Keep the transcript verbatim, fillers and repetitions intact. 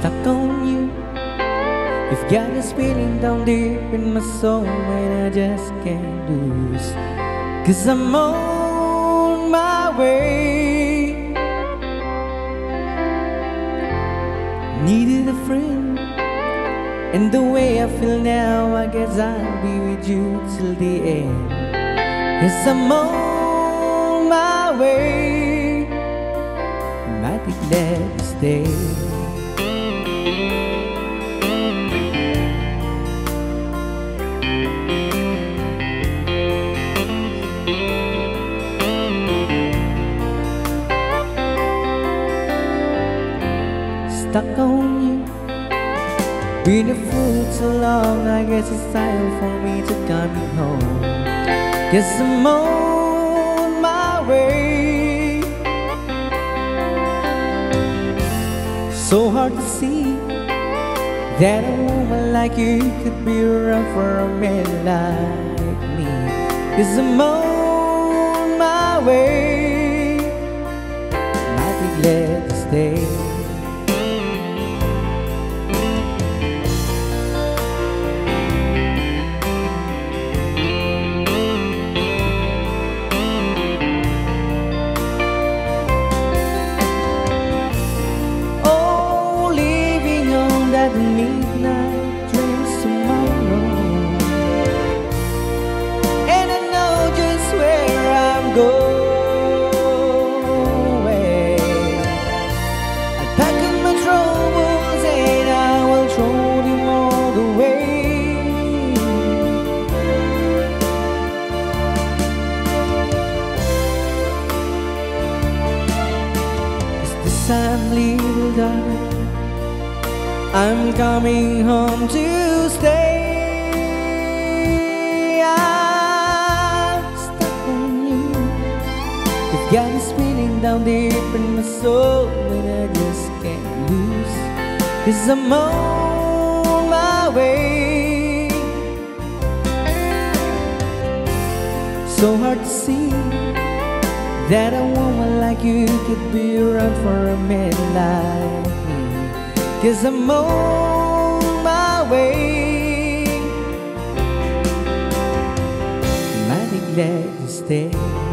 stuck on you. You've got this feeling down deep in my soul and I just can't lose. Cause I'm on my way. Needed a friend, and the way I feel now, I guess I'll be with you till the end. Yes, I'm on my way. Might be glad to stay. Stuck on you, been a fool so long. I guess it's time for me to come home. Guess I'm on my way. So hard to see that a woman like you could be around for a man like me. Guess I'm on my way. Might be glad to stay. That midnight dreams tomorrow, and I know just where I'm going. I pack up my troubles and I will throw them all away. It's this time, little darling, I'm coming home to stay. I'm stuck on you. You've got me spinning down deep in my soul and I just can't lose. Cause I'm on my way. So hard to see that a woman like you could be around for a man like me. Cause I'm on my way. Mighty glad to stay.